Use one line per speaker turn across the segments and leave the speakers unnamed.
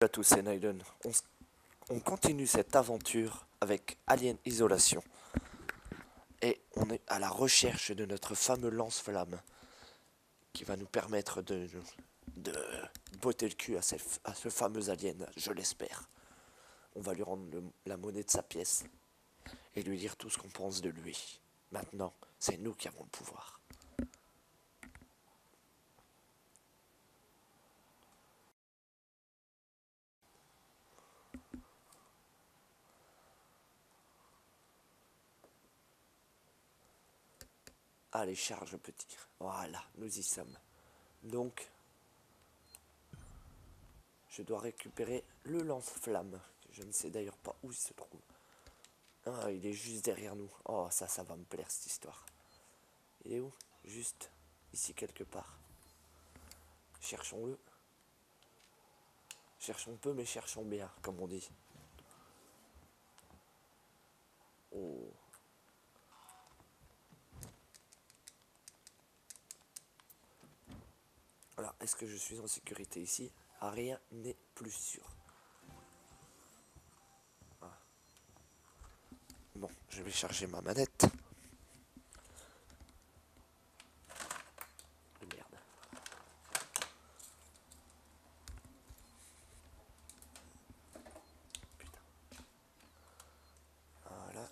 à tous, c'est Naiden. On continue cette aventure avec Alien Isolation. Et on est à la recherche de notre fameux lance-flamme qui va nous permettre de botter le cul à ce fameux alien, je l'espère. On va lui rendre la monnaie de sa pièce et lui dire tout ce qu'on pense de lui. Maintenant, c'est nous qui avons le pouvoir. Allez, charge petit. Voilà, nous y sommes. Donc, je dois récupérer le lance-flamme. Je ne sais d'ailleurs pas où il se trouve. Ah, il est juste derrière nous. Oh, ça va me plaire cette histoire. Il est où? Juste ici quelque part. Cherchons-le. Cherchons peu, mais cherchons bien, comme on dit. Oh. Alors, est-ce que je suis en sécurité ici? Rien n'est plus sûr. Ah. Bon, je vais charger ma manette. Merde. Putain. Voilà.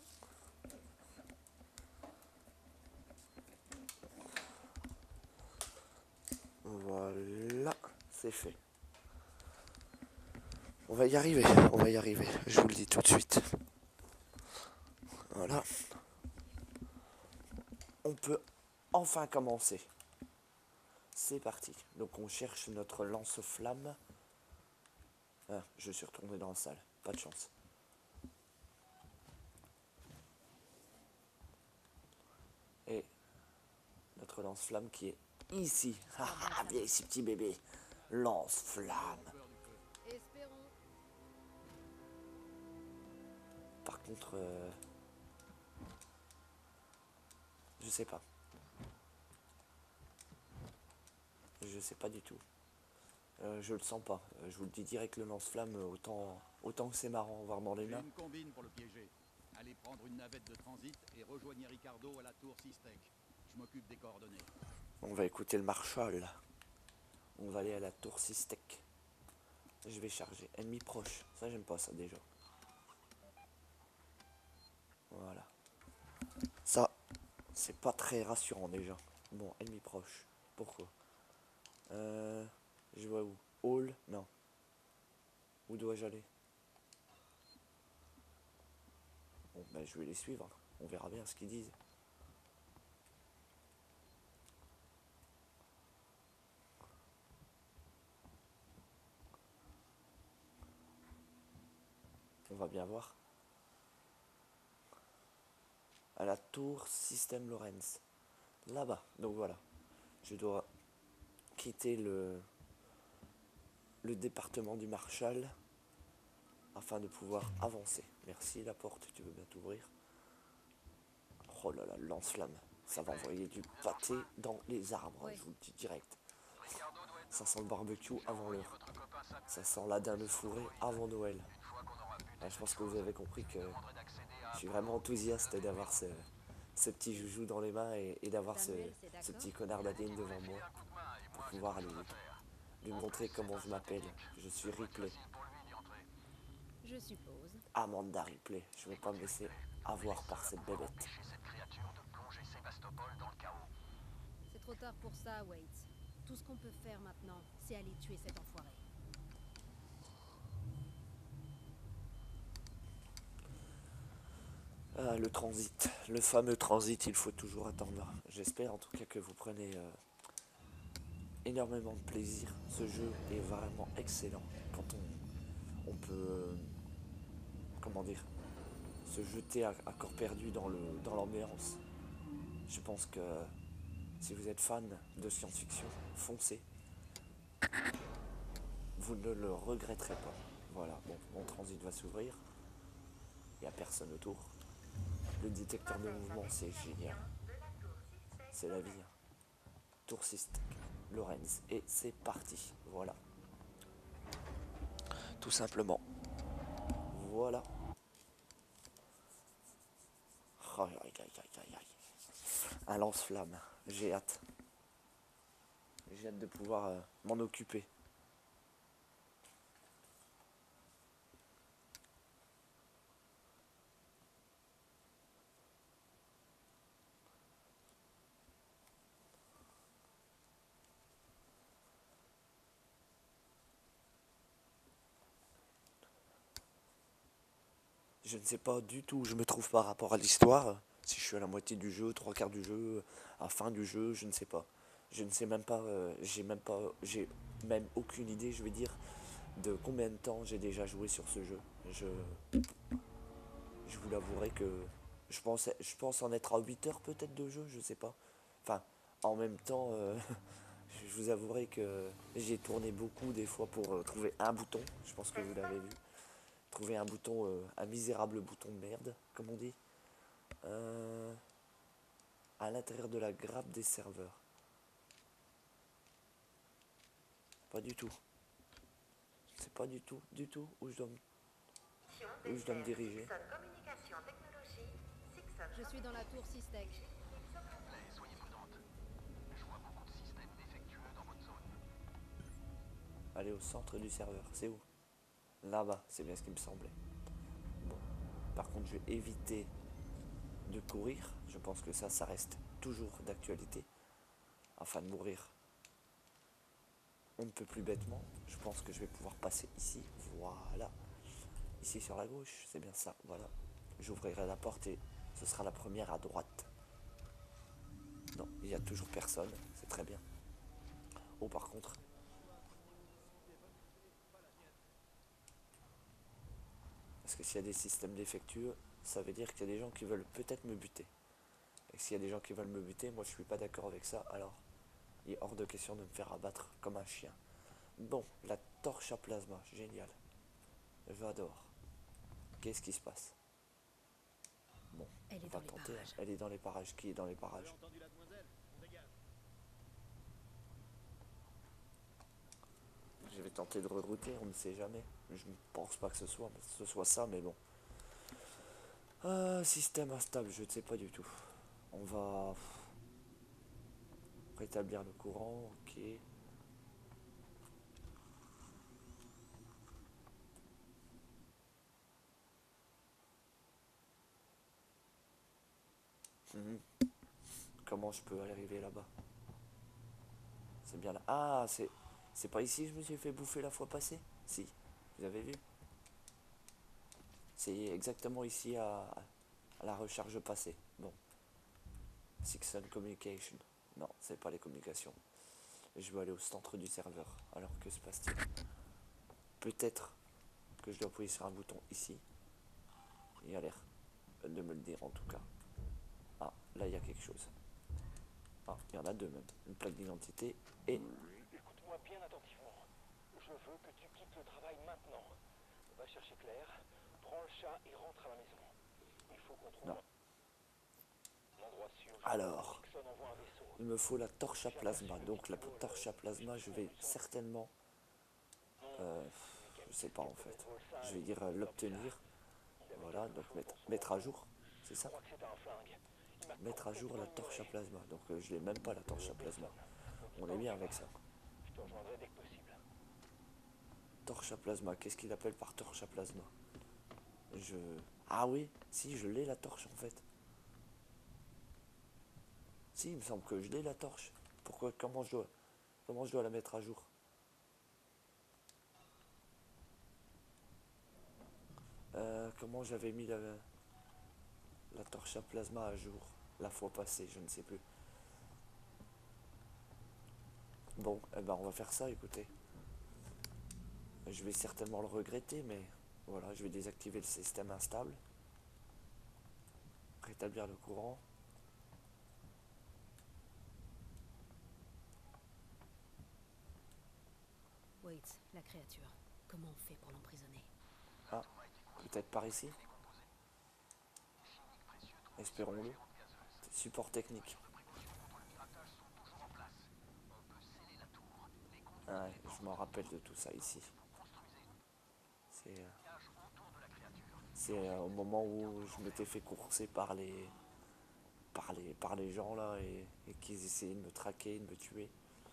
Voilà, c'est fait. On va y arriver, je vous le dis tout de suite. Voilà. On peut enfin commencer. C'est parti. Donc on cherche notre lance-flamme. Ah, je suis retourné dans la salle. Pas de chance. Et notre lance-flamme qui est ici. Ah, viens ici, petit bébé. Lance-flamme. Par contre, je sais pas. Je sais pas du tout. Je le sens pas. Je vous le dis direct, le lance-flamme, autant que c'est marrant à voir dans les mains.
J'ai une combine pour le piéger. Allez prendre une navette de transit et rejoignez Ricardo à la tour Sistek. Je m'occupe des coordonnées.
On va écouter le Marshall. On va aller à la tour Sistek. Je vais charger. Ennemi proche. Ça, j'aime pas ça déjà. Voilà. Ça, c'est pas très rassurant déjà. Bon, ennemi proche. Pourquoi? Je vois où? Hall? Non. Où dois-je aller? Bon, ben, je vais les suivre. On verra bien ce qu'ils disent. On va bien voir. À la tour Système Lorenz. Là-bas. Donc voilà. Je dois quitter le département du Marshall afin de pouvoir avancer. Merci, la porte, tu veux bien t'ouvrir? Oh là là, lance-flamme. Ça va envoyer du pâté dans les arbres, je vous le dis direct. Ça sent le barbecue avant l'heure. Ça sent la dinde fourrée avant Noël. Et je pense que vous avez compris que je suis vraiment enthousiaste d'avoir ce petit joujou dans les mains et d'avoir ce petit connard d'alien devant moi pour pouvoir lui montrer comment je m'appelle. Je suis Ripley.
Je suppose.
Amanda Ripley. Je ne vais pas me laisser avoir par cette bébête.
C'est trop tard pour ça, Waits. Tout ce qu'on peut faire maintenant, c'est aller tuer cet enfoiré.
Ah, le transit. Le fameux transit, il faut toujours attendre. J'espère en tout cas que vous prenez énormément de plaisir. Ce jeu est vraiment excellent. Quand on peut, comment dire, se jeter à corps perdu dans l'ambiance. Je pense que si vous êtes fan de science-fiction, foncez. Vous ne le regretterez pas. Voilà, bon, mon transit va s'ouvrir. Il n'y a personne autour. Le détecteur de mouvement, c'est génial. C'est la vie. Tour Sistek, Lorenz. Et c'est parti. Voilà. tout simplement. Voilà. Aïe, aïe, aïe, aïe, aïe, aïe. Un lance-flamme, j'ai hâte. J'ai hâte de pouvoir m'en occuper. Je ne sais pas du tout où je me trouve par rapport à l'histoire. Si je suis à la moitié du jeu, trois quarts du jeu, à la fin du jeu, je ne sais pas. Je ne sais même pas, j'ai même aucune idée, je vais dire, de combien de temps j'ai déjà joué sur ce jeu. Je vous l'avouerai que je pense en être à 8 heures peut-être de jeu, je sais pas. Enfin, en même temps, je vous avouerai que j'ai tourné beaucoup des fois pour trouver un bouton. Je pense que vous l'avez vu. Trouver un bouton, un misérable bouton de merde, comme on dit. À l'intérieur de la grappe des serveurs. Pas du tout. Je sais pas du tout où je dois me diriger.
Je suis dans la tour Sistek.
Aller au centre du serveur, c'est où? Là-bas, c'est bien ce qui me semblait. Bon. Par contre, je vais éviter de courir. Je pense que ça reste toujours d'actualité. Afin de mourir, on ne peut plus bêtement. Je pense que je vais pouvoir passer ici. Voilà. Ici sur la gauche, c'est bien ça. Voilà. J'ouvrirai la porte et ce sera la première à droite. Non, il n'y a toujours personne. C'est très bien. Oh, par contre. Parce que s'il y a des systèmes défectueux, ça veut dire qu'il y a des gens qui veulent peut-être me buter. Et s'il y a des gens qui veulent me buter, moi je suis pas d'accord avec ça, alors il est hors de question de me faire abattre comme un chien. Bon, la torche à plasma, génial. J'adore. Qu'est-ce qui se passe? Bon,
Elle
on
est
va
dans les
tenter.
parages.
Elle est dans les parages. Qui est dans les parages? Je vais tenter de rerouter, on ne sait jamais. Je ne pense pas que ce soit ça, mais bon. Système instable, je ne sais pas du tout. On va rétablir le courant, ok. Mhm. Comment je peux arriver là-bas? C'est bien là. Ah, c'est pas ici que je me suis fait bouffer la fois passée? Si, vous avez vu? C'est exactement ici à la recharge passée. Bon. Sixon Communication. Non, c'est pas les communications. Je vais aller au centre du serveur. Alors que se passe-t-il? Peut-être que je dois appuyer sur un bouton ici. Il a l'air de me le dire en tout cas. Ah, là il y a quelque chose. Ah, il y en a deux même. Une plaque d'identité et...
Écoute-moi bien attentivement. Je veux que tu quittes le travail maintenant. Va chercher Claire, prends le chat et rentre à la maison. Il faut qu'on trouve
Non.
un endroit sûr.
Alors,
Dixon envoie un vaisseau.
il me faut la torche à plasma. Donc la torche à plasma, je vais certainement... je sais pas en fait. Je vais dire l'obtenir. Voilà, donc mettre à jour. C'est ça?
Je crois que c'est un flingue. Il m'a
Mettre à jour la torche à plasma. Donc je l'ai même pas la torche à plasma. On est
Oh,
bien
tu
avec
vas.
ça.
Je te rejoindrai dès que possible.
Torche à plasma. Qu'est-ce qu'il appelle par torche à plasma? Je... Ah oui, si, je l'ai la torche en fait. Si, il me semble que je l'ai la torche. Pourquoi? Comment je dois la mettre à jour? Comment j'avais mis la torche à plasma à jour la fois passée, je ne sais plus. Bon, eh ben on va faire ça, écoutez. Je vais certainement le regretter, mais voilà, je vais désactiver le système instable. Rétablir le courant.
Wait, la créature. Comment on fait pour l'emprisonner?
Ah, peut-être par ici. Espérons-le. Support technique. Ah, ouais, je m'en rappelle de tout ça ici. C'est au moment où je m'étais fait courser par les gens là et qu'ils essayaient de me traquer, de me tuer.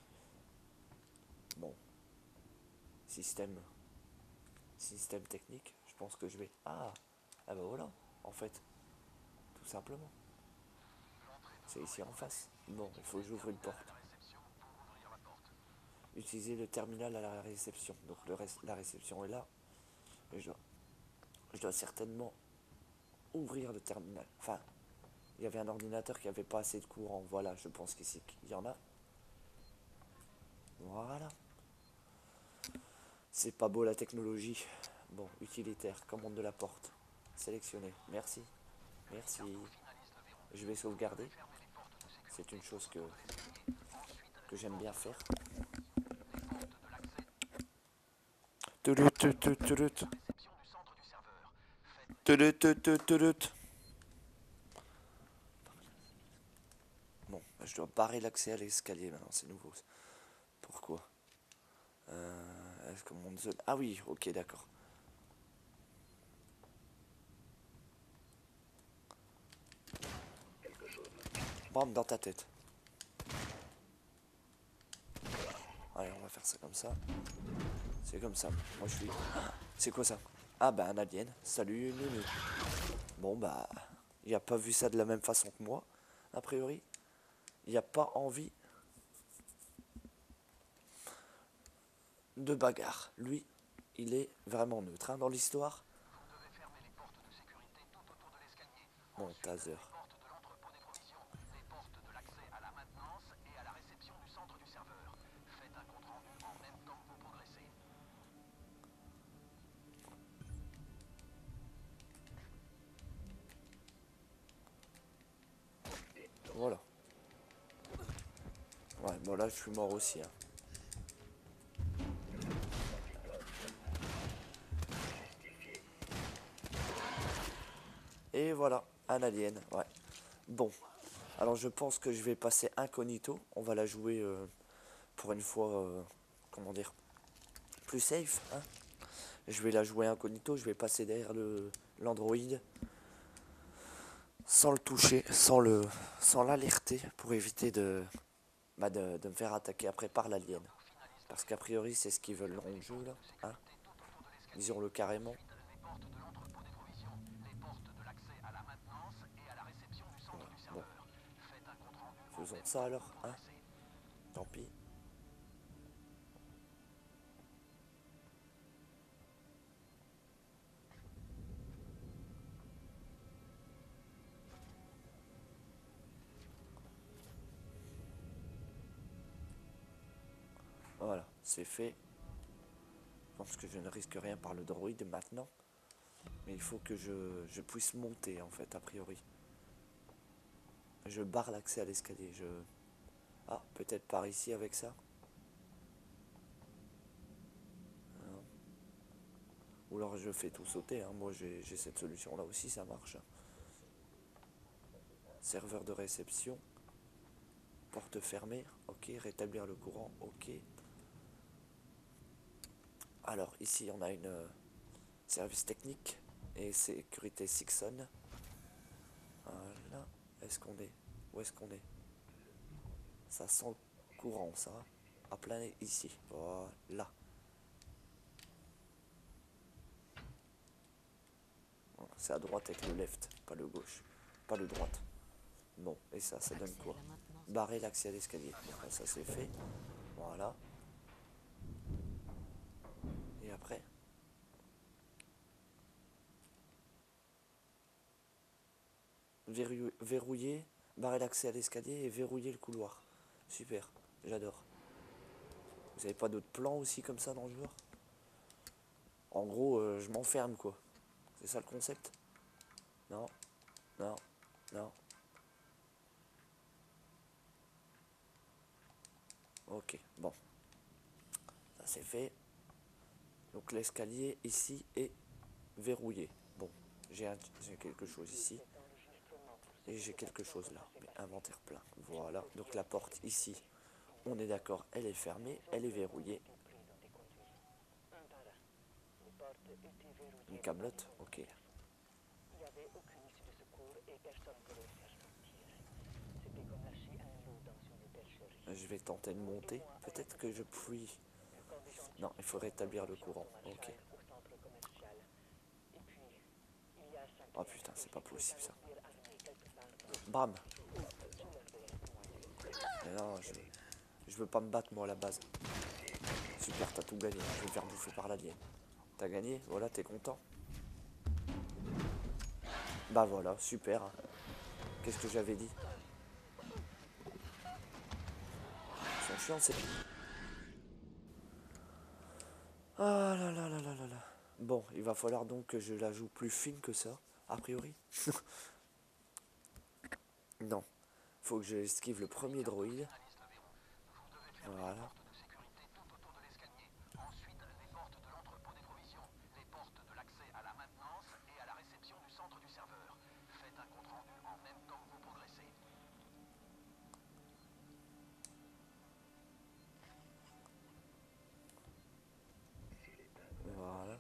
Bon. Système technique, je pense que je vais... Ah bah voilà, en fait, tout simplement. C'est ici en face. Bon, il faut que j'ouvre une porte. Utiliser le terminal à la réception. Donc la réception est là. Et je dois certainement ouvrir le terminal. Enfin, il y avait un ordinateur qui avait pas assez de courant. Voilà, je pense qu'ici il y en a. Voilà. C'est pas beau la technologie. Bon, utilitaire, commande de la porte. Sélectionner. Merci. Merci. Je vais sauvegarder. C'est une chose que j'aime bien faire. Bon, je dois barrer l'accès à l'escalier maintenant, c'est nouveau. Pourquoi Est-ce que mon zone... Ah oui, ok, d'accord. Bam, dans ta tête. Allez, on va faire ça comme ça. C'est comme ça. Moi, je suis... C'est quoi ça? Ah bah, un alien. Salut, Nunu. Bon bah, il a pas vu ça de la même façon que moi, a priori. Il n'y a pas envie de bagarre. Lui, il est vraiment neutre hein, dans l'histoire. Bon, taser. Voilà. Ouais, bon là, je suis mort aussi. Hein. Et voilà, un alien, ouais. Bon, alors je pense que je vais passer incognito. On va la jouer pour une fois, comment dire, plus safe. Hein. Je vais la jouer incognito, je vais passer derrière l'Android. Sans le toucher, sans l'alerter pour éviter de me faire attaquer après par l'alien. Parce qu'a priori c'est ce qu'ils veulent dans le jeu là. Hein. Disons-le carrément. Bon. Faisons ça alors, hein. Tant pis. Voilà, c'est fait. Je pense que je ne risque rien par le droïde maintenant. Mais il faut que je puisse monter en fait, a priori. Je barre l'accès à l'escalier. Ah, peut-être par ici avec ça. Non. Ou alors je fais tout sauter. Hein. Moi j'ai cette solution là aussi, ça marche. Serveur de réception. Porte fermée. Ok, rétablir le courant. Ok. Alors ici on a une service technique et sécurité Sixon. Voilà. Est-ce qu'on est? Où est-ce qu'on est? Ça sent le courant ça. À plein ici. Voilà. C'est à droite avec le left, pas le gauche. Pas le droite. Bon, et ça donne quoi? Barrer l'accès à l'escalier. Bon, ça c'est fait. Voilà. Et après? Verrouiller, barrer l'accès à l'escalier et verrouiller le couloir. Super, j'adore. Vous avez pas d'autres plans aussi comme ça dans le joueur? En gros, je m'enferme quoi. C'est ça le concept? Non, non, non. Ok, bon. Ça c'est fait. Donc l'escalier ici est verrouillé. Bon, j'ai quelque chose ici. Et j'ai quelque chose là. Mais inventaire plein. Voilà. Donc la porte ici, on est d'accord, elle est fermée, elle est verrouillée.
était verrouillé.
Une camelote, ok.
Il n'y avait aucune issue de secours et personne ne pouvait le faire sortir. C'était comme lâcher un loup dans une bergerie.
Je vais tenter de monter. Peut-être que je puis...
Quand des gens
Non, il faut rétablir le courant.
au
Ok.
centre commercial. Et puis, il y a 5
Oh putain, c'est pas possible ça.
armés quelque part
Bam.
dans
Mais non, je veux pas me battre moi à la base. Super, t'as tout gagné. Je vais me faire bouffer par l'alien. T'as gagné, voilà, t'es content. Bah voilà, super. Qu'est-ce que j'avais dit? Ils sont chiants, c'est... Ah là là là là là là. Bon, il va falloir donc que je la joue plus fine que ça, a priori. Non. Faut que je esquive le premier droïde. Voilà. Voilà.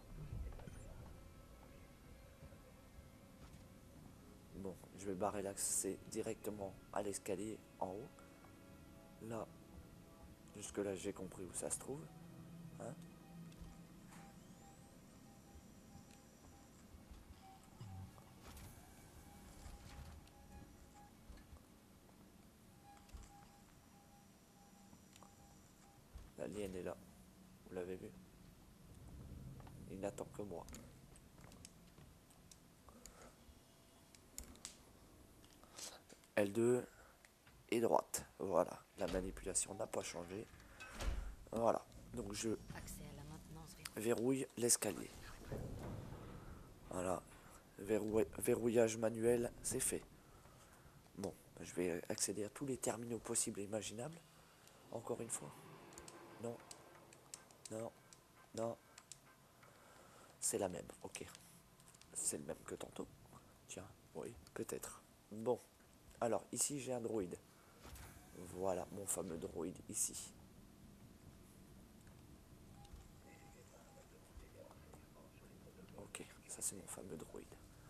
Bon, je vais barrer l'accès directement à l'escalier en haut. Là, jusque là j'ai compris où ça se trouve. Hein? L'alien est là. Vous l'avez vu? Il n'attend que moi. L2 et droite. Voilà. La manipulation n'a pas changé. Voilà. Donc je
Accès à la maintenance
verrouille l'escalier. Voilà. Verrouillage manuel, c'est fait. Bon, je vais accéder à tous les terminaux possibles et imaginables. Encore une fois. Non. Non. Non. C'est la même, ok. C'est le même que tantôt. Tiens, oui, peut-être. Bon. Alors, ici, j'ai un droïde. Voilà, mon fameux droïde ici. Ok, ça c'est mon fameux droïde.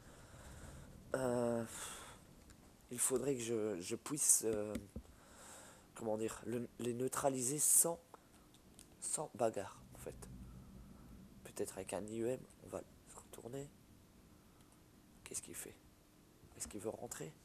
Il faudrait que je puisse, comment dire, les neutraliser sans bagarre, en fait. Peut-être avec un IEM, on va se retourner. Qu'est-ce qu'il fait? Est-ce qu'il veut rentrer?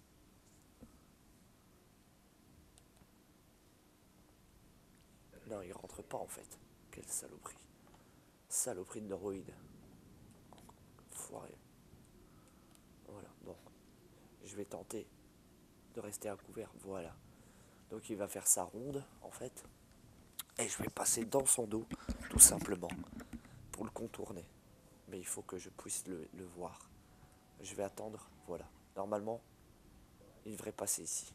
Non, il rentre pas en fait. Quelle saloperie. Saloperie de droïde. Foiré. Voilà, bon. Je vais tenter de rester à couvert. Voilà. Donc il va faire sa ronde, en fait. Et je vais passer dans son dos, tout simplement, pour le contourner. Mais il faut que je puisse le voir. Je vais attendre, voilà. Normalement, il devrait passer ici.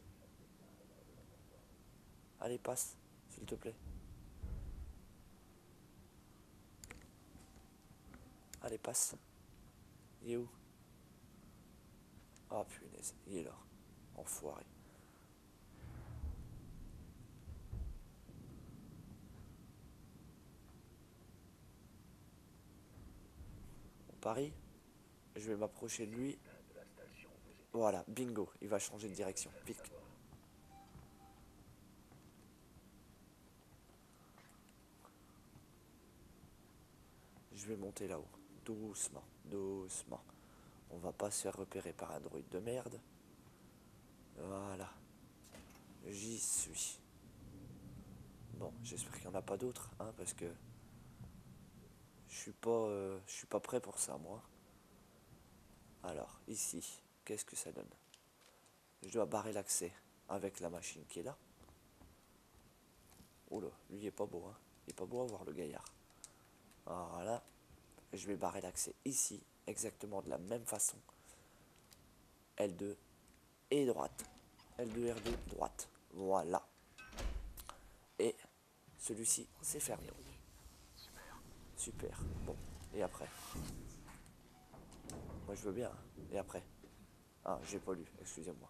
Allez, passe, s'il te plaît. Allez, passe. Il est où? Ah, punaise, il est là. Enfoiré. On parie. Je vais m'approcher de lui. Voilà, bingo, il va changer de direction. Vite. Je vais monter là-haut. Doucement, doucement. On va pas se faire repérer par un droïde de merde. Voilà. J'y suis. Bon, j'espère qu'il n'y en a pas d'autres, hein, parce que je suis pas prêt pour ça, moi. Alors, ici, qu'est-ce que ça donne? Je dois barrer l'accès avec la machine qui est là. Oh là, lui il est pas beau, hein. Il est pas beau à voir, le gaillard. Voilà. Je vais barrer l'accès ici, exactement de la même façon. L2 et droite. L2, R2, droite. Voilà. Et celui-ci, c'est fermé. Super. Bon. Et après? Moi, je veux bien. Et après? Ah, j'ai pas lu. Excusez-moi.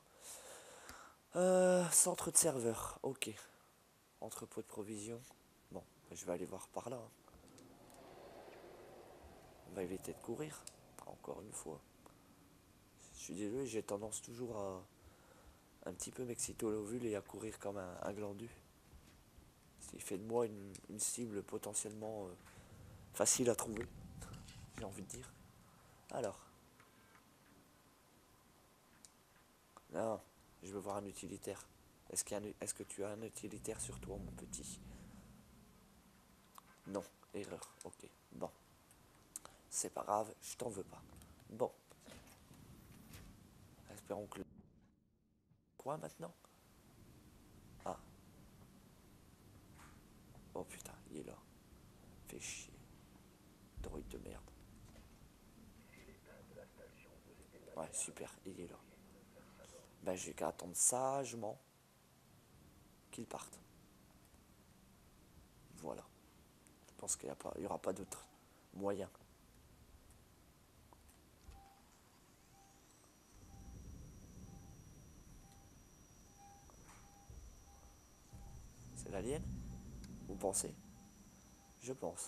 Centre de serveur. Ok. Entrepôt de provisions. Bon, je vais aller voir par là. Hein. On va éviter de courir, encore une fois. Je suis désolé, j'ai tendance toujours à un petit peu m'exciter au l'ovule et à courir comme un glandu. Ce qui fait de moi une cible potentiellement facile à trouver, j'ai envie de dire. Alors. Non, je veux voir un utilitaire. Est-ce que tu as un utilitaire sur toi, mon petit? Non, erreur, ok. Bon. C'est pas grave, je t'en veux pas. Bon. Espérons que le... Quoi maintenant? Ah. Oh putain, il est là. Fais chier. Droïde de merde. Ouais, super, il est là. Ben, j'ai qu'à attendre sagement qu'il parte. Voilà. Je pense qu'il n'y aura pas d'autre moyen. C'est l'alien? Vous pensez? Je pense.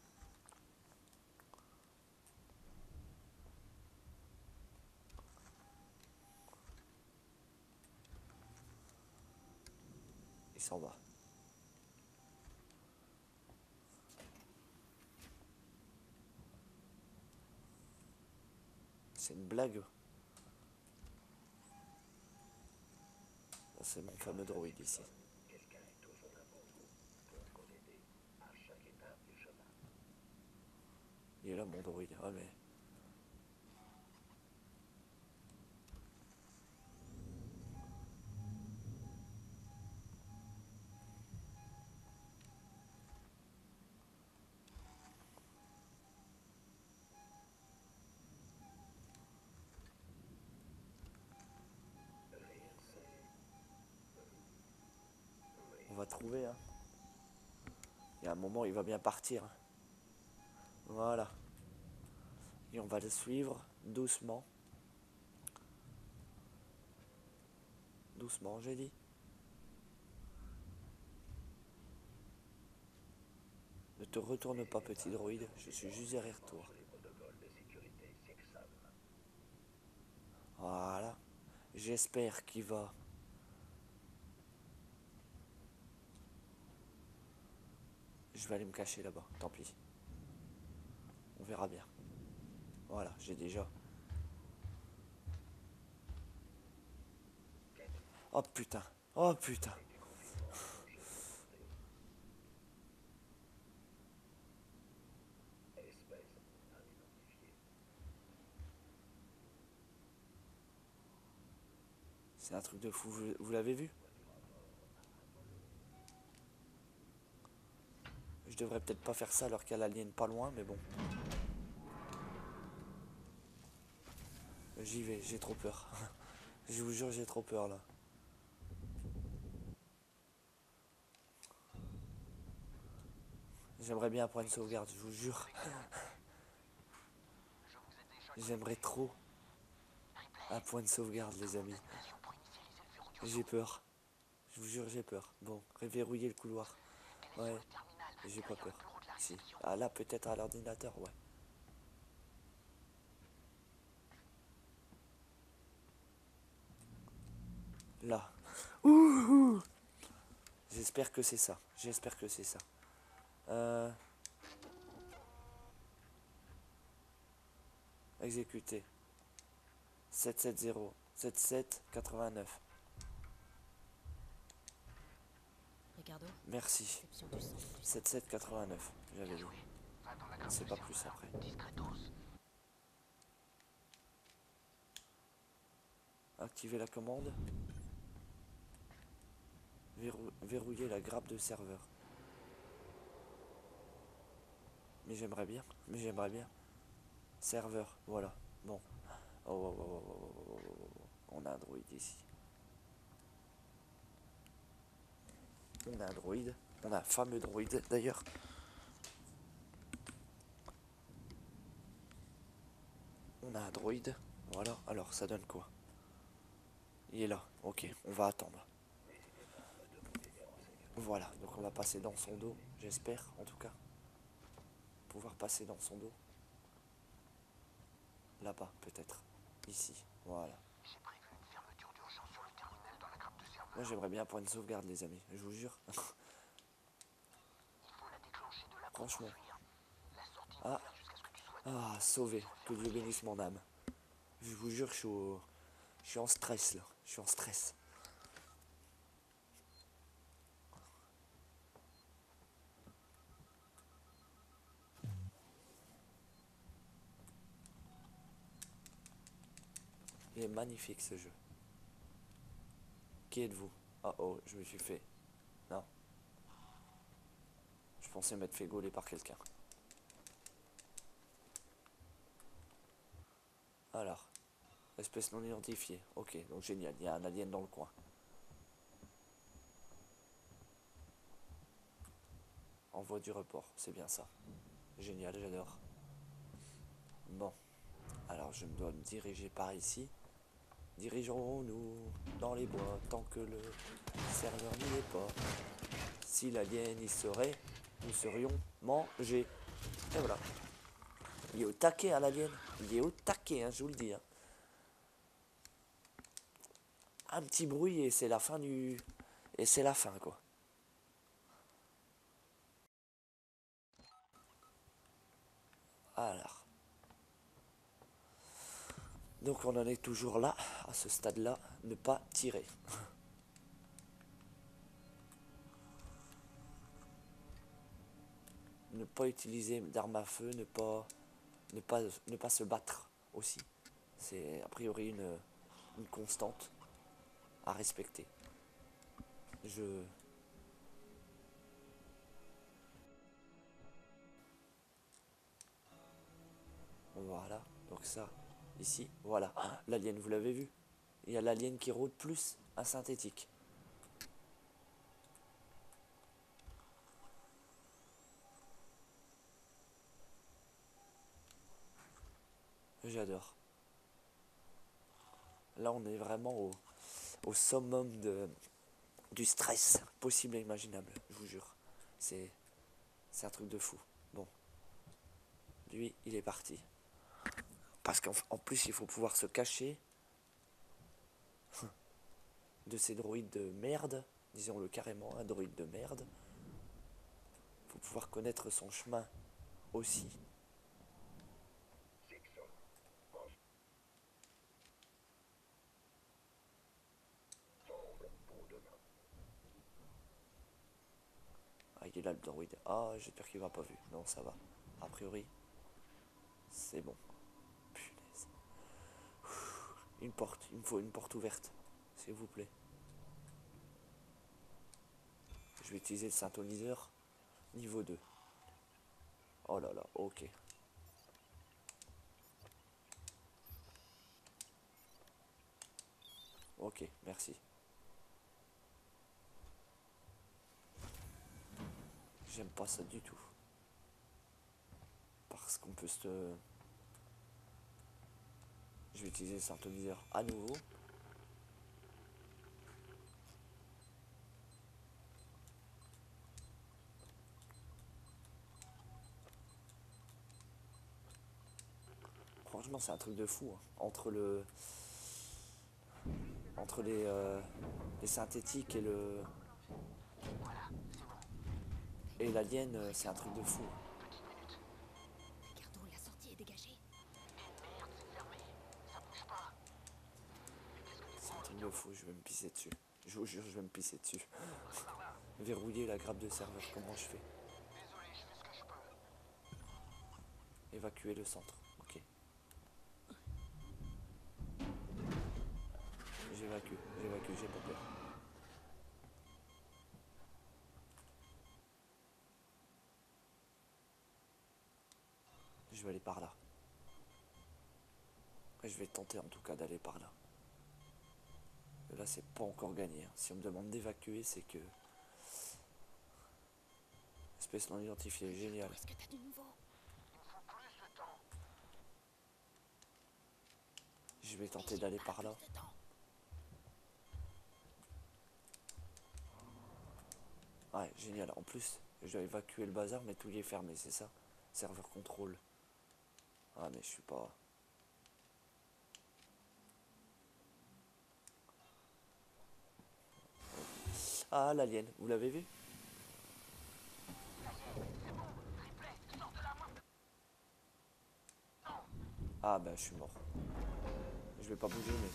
Il s'en va. C'est une blague. C'est mon fameux droïde ici. Il est là mon droïde. Ah mais... On va trouver, hein. Il y a un moment, il va bien partir. Voilà. Et on va le suivre doucement. Doucement, j'ai dit. Ne te retourne pas, petit droïde. Je suis juste derrière toi. Voilà. J'espère qu'il va... Je vais aller me cacher là-bas. Tant pis. On verra bien. Voilà, j'ai déjà... Oh putain. Oh putain. C'est un truc de fou. Vous l'avez vu? Je devrais peut-être pas faire ça alors qu'il y a l'alien pas loin, mais bon. J'y vais, j'ai trop peur. Je vous jure, j'ai trop peur là. J'aimerais bien prendre une sauvegarde, je vous jure. J'aimerais trop un point de sauvegarde, les amis. J'ai peur. Je vous jure, j'ai peur. Bon, réverrouiller le couloir. Ouais, j'ai pas peur. Si. Ah là, peut-être à l'ordinateur, ouais. Là. Ouh. J'espère que c'est ça. J'espère que c'est ça. Exécuter. 770 7789.
Ricardo,
Merci.
réception du centre.
7789. J'avais dit. C'est pas plus après. Activer la commande. Verrouiller la grappe de serveur. Mais j'aimerais bien. Mais j'aimerais bien. Serveur, voilà. Bon. Oh, oh, oh, oh, oh, oh, oh, oh. On a un droïde ici. On a un droïde. On a un fameux droïde d'ailleurs. On a un droïde. Voilà. Alors, ça donne quoi? Il est là. Ok, on va attendre. Voilà. Donc on va passer dans son dos. J'espère, en tout cas. Pouvoir passer dans son dos. Là-bas, peut-être. Ici, voilà.
J'ai prévu une fermeture d'urgence sur le terminal dans la grappe de serveur.
Moi, j'aimerais bien pour une sauvegarde, les amis. Je vous jure.
Il faut la déclencher de là pour
Franchement.
s'enfuir. La sortie est
Ah,
ouverte jusqu'à ce que tu sois...
ah, sauvé. Que Dieu bénisse mon âme. Je vous jure, je suis en stress, là. Je suis en stress. Il est magnifique, ce jeu. Qui êtes-vous? Oh oh, je me suis fait... Non. Je pensais m'être fait gauler par quelqu'un. Alors. Espèce non identifiée. Ok, donc génial. Il y a un alien dans le coin. Envoi du report. C'est bien ça. Génial, j'adore. Bon. Alors, je me dois me diriger par ici. Dirigeons-nous dans les bois tant que le serveur n'y est pas. Si l'alien y serait, nous serions mangés. Et voilà. Il est au taquet, hein, l'alien. Il est au taquet, hein, je vous le dis. Hein. Un petit bruit et c'est la fin du... Et c'est la fin, quoi. Alors. Donc on en est toujours là, à ce stade-là, ne pas tirer. Ne pas utiliser d'armes à feu, ne pas se battre aussi. C'est a priori une constante à respecter. Voilà, donc ça, ici, voilà. Ah, l'alien, vous l'avez vu? Il y a l'alien qui rôde plus un synthétique. J'adore. Là, on est vraiment au summum du stress possible et imaginable, je vous jure. C'est un truc de fou. Bon. Lui, il est parti. Parce qu'en plus, il faut pouvoir se cacher de ces droïdes de merde. Disons-le carrément, un droïde de merde. Il faut pouvoir connaître son chemin aussi. Ah, il est là le droïde. Ah, j'espère qu'il m'a pas vu. Non, ça va. A priori, c'est bon. Punaise. Une porte. Il me faut une porte ouverte. S'il vous plaît. Je vais utiliser le synthoniseur. Niveau 2. Oh là là, ok. Ok, merci. J'aime pas ça du tout. Parce qu'on peut se... Je vais utiliser le synthoniseur à nouveau. Franchement, c'est un truc de fou. Hein. Entre les synthétiques et l'alien, c'est un truc de fou.
Ricardo, la sortie est dégagée.
Merde, c'est fermé. Ça bouge pas.
C'est un truc de fou, je vais me pisser dessus. Je vous jure, je vais me pisser dessus. Verrouiller la grappe de serveur, comment je fais?
Désolé, je fais ce que je peux.
Évacuer le centre, ok. J'évacue, j'ai pas peur. Je vais aller par là. Et je vais tenter en tout cas d'aller par là. Et là, c'est pas encore gagné. Hein. Si on me demande d'évacuer, c'est que... Espèce non identifiée, génial.
Est-ce que t'as du nouveau?
Il me faut plus de temps.
Je vais tenter d'aller par là.
Plus de temps.
Ouais, génial. En plus, je dois évacuer le bazar, mais tout y est fermé, c'est ça? Serveur contrôle. Ah, mais je suis pas... Ah, l'alien, vous l'avez vu? Ah, ben, je suis mort. Je vais pas bouger, mais...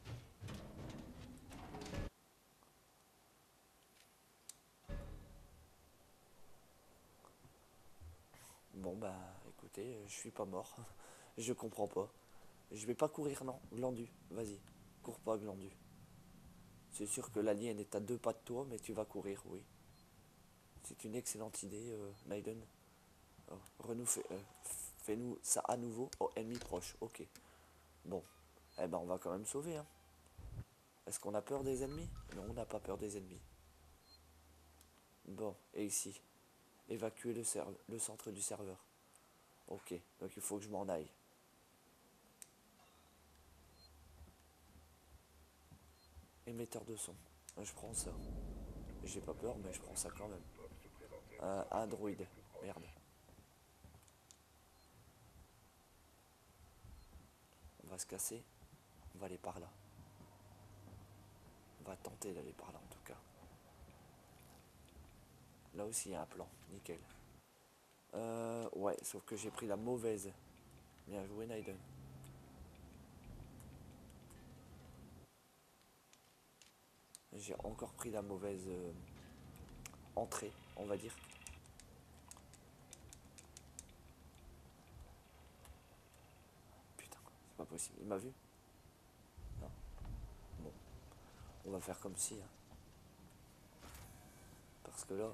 Bon, bah, écoutez, je suis pas mort. Je comprends pas. Je vais pas courir, non. Glandu, vas-y. Cours pas, Glandu. C'est sûr que l'alien est à 2 pas de toi, mais tu vas courir, oui. C'est une excellente idée, Naiden. Oh, fais-nous ça à nouveau. Oh, ennemi proche, ok. Bon, eh ben on va quand même sauver, hein. Est-ce qu'on a peur des ennemis? Non, on n'a pas peur des ennemis. Bon, et ici, évacuer le centre du serveur. Ok, donc il faut que je m'en aille. Émetteur de son. Je prends ça. J'ai pas peur, mais je prends ça quand même. Un droïde. Merde. On va se casser. On va aller par là. On va tenter d'aller par là en tout cas. Là aussi il y a un plan. Nickel. Ouais, sauf que j'ai pris la mauvaise. Bien joué, Naiden. J'ai encore pris la mauvaise entrée, on va dire. Putain, c'est pas possible. Il m'a vu? Non. Bon, on va faire comme si. Hein. Parce que là...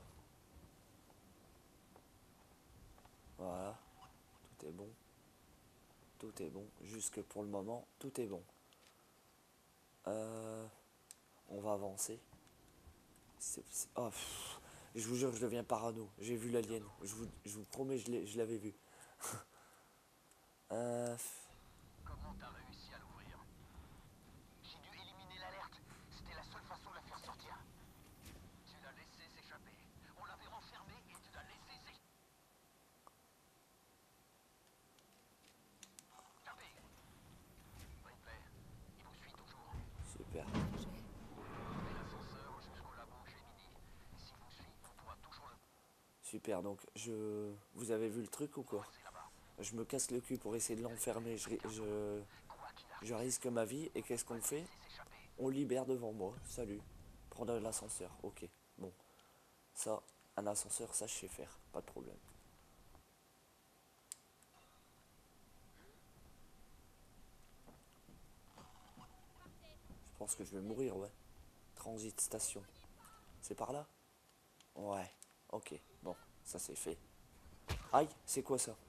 Voilà. Tout est bon. Tout est bon. Jusque pour le moment, tout est bon. On va avancer. Oh, je vous jure, je deviens parano. J'ai vu l'alien. Je vous promets, je l'avais vu.
Comment t'as réussi à l'ouvrir? J'ai dû éliminer l'alerte. C'était la seule façon de la faire sortir. Tu l'as laissé s'échapper. On l'avait renfermé et tu l'as laissé s'échapper. Replay, il vous suit toujours.
Super.
Prenez l'ascenseur jusqu'au labo Gemini. S'il vous suit, on pourra toujours le
Super, donc vous avez vu le truc ou quoi?
passer là-bas.
Je me casse le cul pour essayer de l'enfermer.
Quoi qu'il arrive,
Je risque ma vie et qu'est-ce qu'on fait?
laissez s'échapper.
On libère devant moi. Salut. Prendre l'ascenseur. Ok. Bon. Ça, un ascenseur, ça je sais faire. Pas de problème. Je pense que je vais mourir, ouais. Transit station. C'est par là? Ouais. Ok. Bon. Ça c'est fait. Aïe, c'est quoi ça?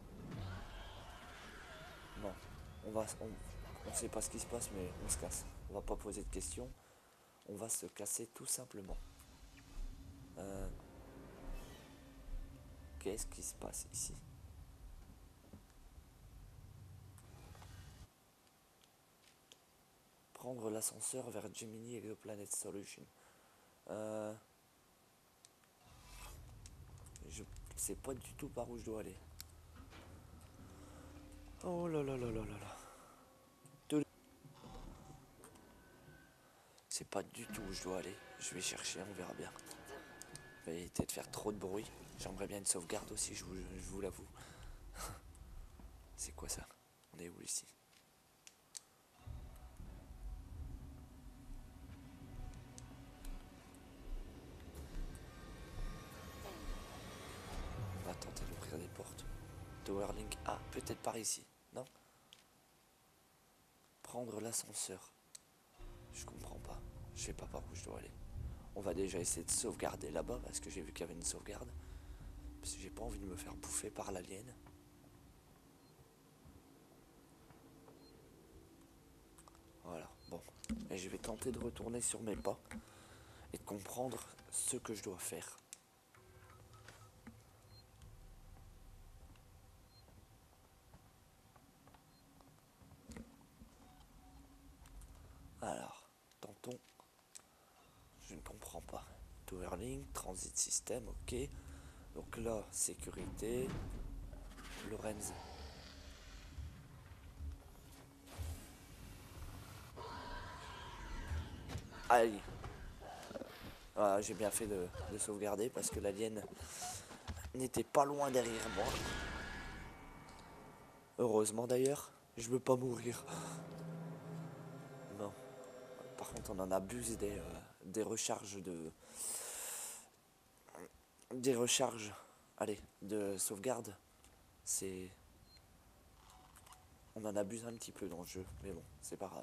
Bon. On sait pas ce qui se passe, mais on se casse. On va pas poser de questions. On va se casser tout simplement. Qu'est-ce qui se passe ici? Prendre l'ascenseur vers Gemini Exoplanet Solution. Je sais pas du tout par où je dois aller. Oh là là là là là là. C'est pas du tout où je dois aller. Je vais chercher, on verra bien. Je vais éviter de faire trop de bruit. J'aimerais bien une sauvegarde aussi, je vous l'avoue. C'est quoi ça? On est où ici? On va tenter d'ouvrir des portes. Towerlink. Ah, peut-être par ici, non? Prendre l'ascenseur. Je comprends pas. Je sais pas par où je dois aller. On va déjà essayer de sauvegarder là-bas parce que j'ai vu qu'il y avait une sauvegarde. Parce que j'ai pas envie de me faire bouffer par l'alien. Voilà, bon. Et je vais tenter de retourner sur mes pas et de comprendre ce que je dois faire. Alors, tentons. Je ne comprends pas. Towerlink, transit system, ok. Donc là, sécurité. Lorenz. Aïe. Voilà, j'ai bien fait de sauvegarder parce que l'alien n'était pas loin derrière moi. Heureusement d'ailleurs, je veux pas mourir. Non. Par contre, on en abuse des recharges des recharges, allez, de sauvegarde. C'est... On en abuse un petit peu dans le jeu, mais bon, c'est pas grave.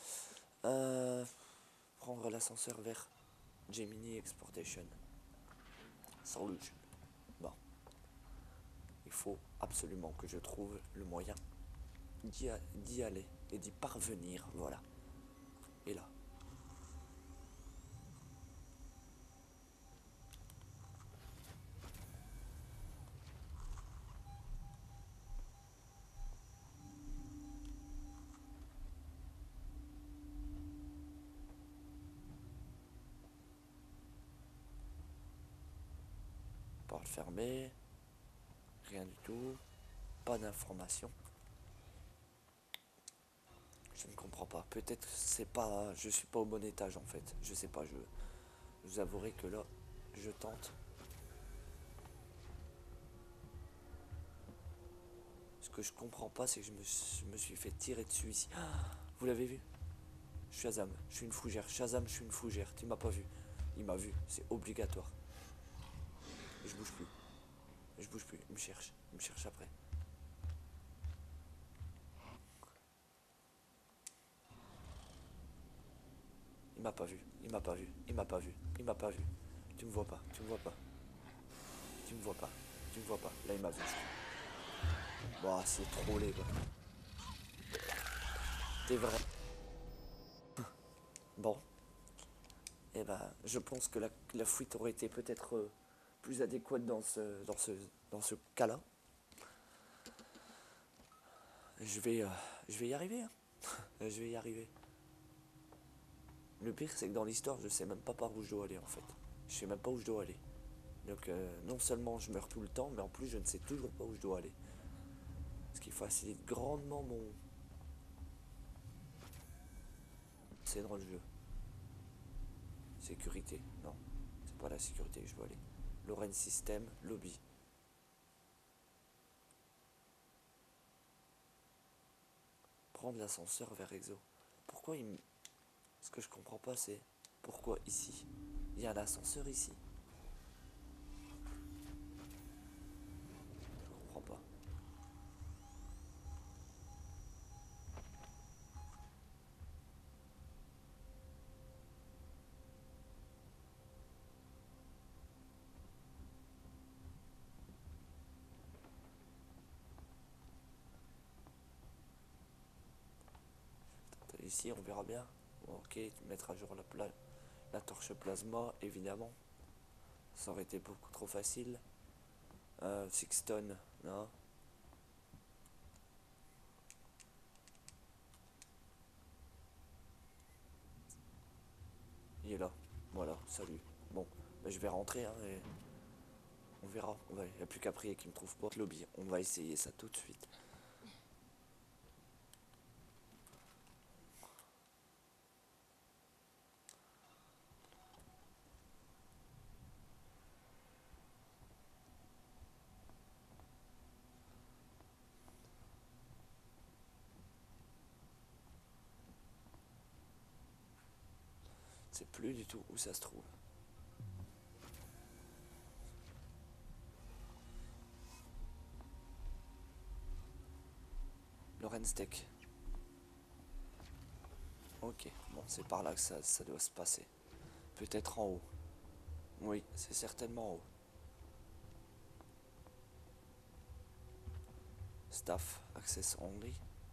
Prendre l'ascenseur vers Gemini Exportation Solution. Bon. Il faut absolument que je trouve le moyen d'y aller et d'y parvenir, voilà. Et là. Porte fermée. Rien du tout. Pas d'information. Je ne comprends pas. Peut-être c'est pas. Je suis pas au bon étage en fait. Je sais pas. Je vous avouerai que là, je tente. Ce que je comprends pas, c'est que je me suis fait tirer dessus ici. Ah, vous l'avez vu? Shazam, je suis une fougère. Shazam, je suis une fougère. Tu m'as pas vu. Il m'a vu. C'est obligatoire. Et je bouge plus. Je bouge plus. Il me cherche. Il me cherche après. Il m'a pas vu. Il m'a pas vu. Il m'a pas vu. Il m'a pas vu. Tu me vois pas. Tu me vois pas. Tu me vois pas. Tu me vois pas. Là, il m'a vu. Bah, c'est trop laid, quoi. T'es vrai. Bon. Et ben, je pense que la fuite aurait été peut-être plus adéquate dans ce cas-là. Je vais, je vais y arriver. Hein. Je vais y arriver. Le pire, c'est que dans l'histoire, je sais même pas par où je dois aller, en fait. Je sais même pas où je dois aller. Donc, non seulement je meurs tout le temps, mais en plus, je ne sais toujours pas où je dois aller. Ce qui facilite grandement mon... C'est dans le jeu. Sécurité. Non, c'est pas la sécurité que je veux aller. Lorraine System, lobby. Prendre l'ascenseur vers Exo. Pourquoi il me... Ce que je comprends pas, c'est... Pourquoi ici? Il y a un ascenseur ici. Je comprends pas. Ici, on verra bien. Ok, mettre à jour la torche plasma, évidemment. Ça aurait été beaucoup trop facile. Sixton, non. Il est là. Voilà, salut. Bon, bah, je vais rentrer, hein, et on verra. Il n'y a plus qu'à prier qu'il me trouve pas. Lobby, on va essayer ça tout de suite. C'est plus du tout où ça se trouve. Lorenz Tech. Ok, bon, c'est par là que ça doit se passer. Peut-être en haut. Oui, c'est certainement en haut. Staff Access Only.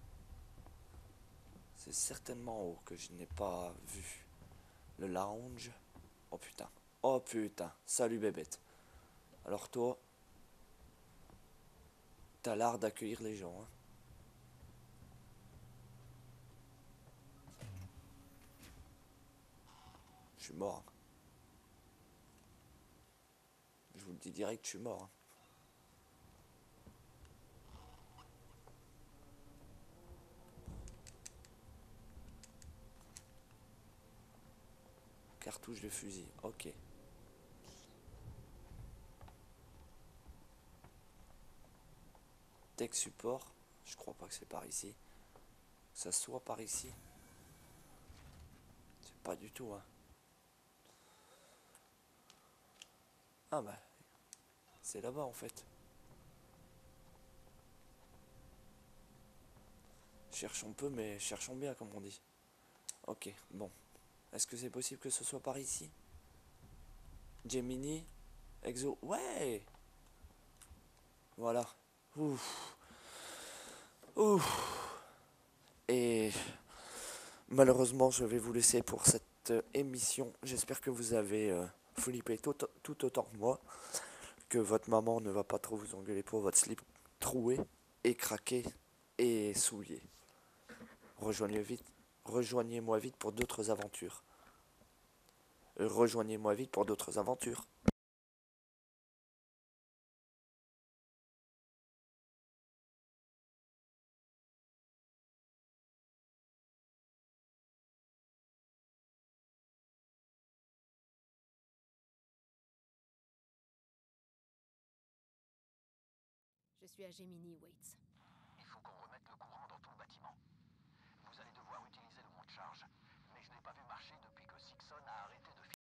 C'est certainement en haut que je n'ai pas vu. Le lounge. Oh putain. Oh putain. Salut bébête. Alors toi, t'as l'art d'accueillir les gens. Hein. Je suis mort. Hein. Je vous le dis direct, je suis mort. Hein. cartouches de fusil. Ok. Tech support. Je crois pas que c'est par ici. Que ça soit par ici. C'est pas du tout, hein. Ah bah. C'est là-bas en fait. Cherchons peu, mais cherchons bien, comme on dit. Ok, bon. Est-ce que c'est possible que ce soit par ici? Gemini? Exo? Ouais! Voilà. Ouf. Ouf. Et malheureusement, je vais vous laisser pour cette émission. J'espère que vous avez flippé tout autant que moi. Que votre maman ne va pas trop vous engueuler pour votre slip troué et craqué et souillé. Rejoignez-moi vite pour d'autres aventures. Rejoignez-moi vite pour d'autres aventures.
Je suis à Gemini, Waits.
Il faut qu'on remette le courant dans ton bâtiment. Vous allez devoir utiliser le monte-charge. Mais je n'ai pas vu marcher depuis que Sixon a arrêté de